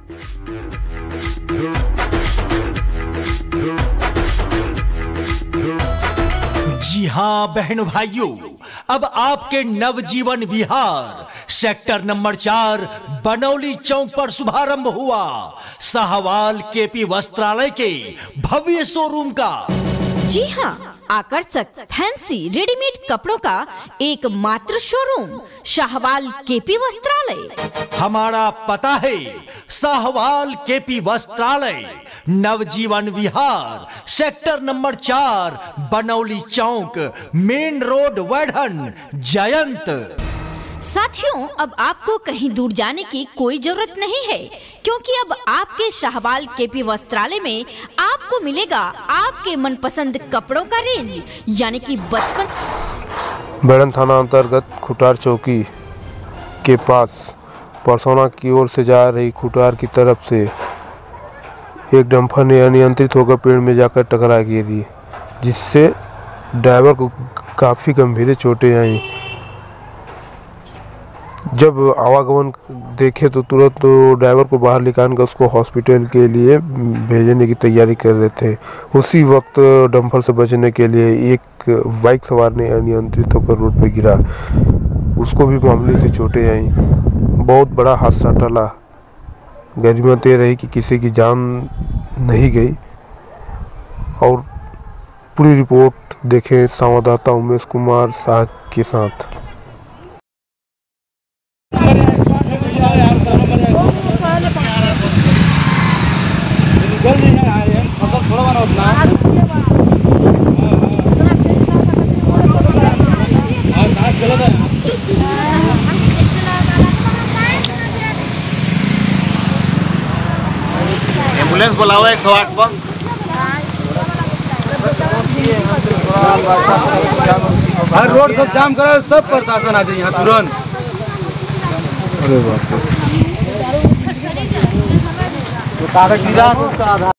जी हाँ बहनों भाइयों, अब आपके नवजीवन विहार सेक्टर नंबर 4 बनौली चौक पर शुभारंभ हुआ साहवाल केपी वस्त्रालय के भव्य शोरूम का। जी हाँ, आकर्षक फैंसी रेडीमेड कपड़ों का एकमात्र शोरूम साहवाल केपी वस्त्रालय। हमारा पता है Sahwal KP Vastralaya, Navjeevan Vihar sector number 4 Banauli Chowk, main road, Vardhan, Jayant. साथियों, अब आपको कहीं दूर जाने की कोई जरूरत नहीं है, क्योंकि अब आपके साहवाल केपी वस्त्रालय में आपको मिलेगा आपके मनपसंद कपड़ों का रेंज, यानी कि बचपन। बैरन थाना अंतर्गत खुटार चौकी के पास परसौना की ओर से जा रही खुटार की तरफ से एक डंपर ने अनियंत्रित होकर पेड़ में जाकर टकरा गिरी, जिससे ड्राइवर को काफ़ी गंभीर चोटें आई। जब आवागमन देखे तो तुरंत ड्राइवर को बाहर निकाल कर उसको हॉस्पिटल के लिए भेजने की तैयारी कर रहे थे। उसी वक्त डंपर से बचने के लिए एक बाइक सवार ने अनियंत्रित होकर रोड पर गिरा, उसको भी मामूली सी चोटें आई। बहुत बड़ा हादसा टला। गरिमाते ये रही कि किसी की जान नहीं गई। और पूरी रिपोर्ट देखें संवाददाता उमेश कुमार शाह के साथ। एम्बुलेंस बुलाओ 108 पर। हर रोड सब जाम करो, सब प्रशासन आ जाए यहाँ तुरंत। अरे बाप रे। तो कागज गिरा